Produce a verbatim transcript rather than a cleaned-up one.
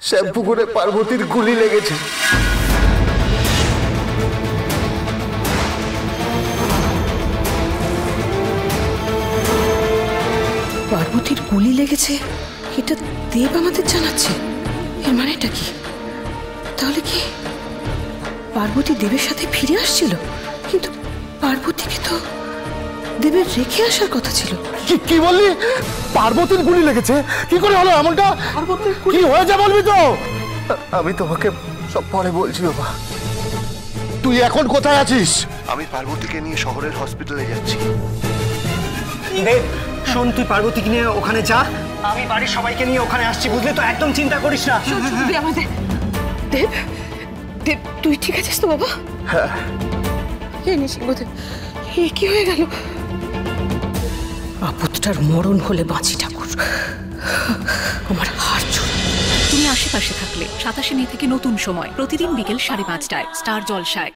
Shampoo করে পার্বতীর গুলি লেগেছে। পার্বতীর গুলি লেগেছে এটা দেব আমাদের জানাচ্ছে। এর মানেটা কি? তাহলে কি পার্বতী দেবের সাথে ফিরে আসছিল? কিন্তু পার্বতীকে তো দেবের রেখে আসার কথা ছিল। কি কি বললি? পার্বতীর গুলি লেগেছে? কি করে হলো এমনটা? কি হয়েছে বলবি তো? আমি তোমাকে সব পরে বলছি বাবা। তুই এখন কোথায় আছিস? আমি পার্বতীকে নিয়ে শহরের হসপিটালে যাচ্ছি। দেব শোন, তুই পার্বতীকে নিয়ে ওখানে যা, আমি বাড়ির সবাইকে নিয়ে ওখানে আসছি, বুঝলি তো? একদম চিন্তা করিস না। আমাদের দেব দেব তুই ঠিক আছিস তো বাবা? হ্যাঁ। এই নৃসিংহদেব, এ কি হয়ে গেল? আপদটার মরণ হলে বাঁচি ঠাকুর, আমার হাড় ছোড়। তুমি আশেপাশে থাকলে সাতাশে মে থেকে নতুন সময় প্রতিদিন বিকেল সাড়ে পাঁচটায় স্টার জলসায়।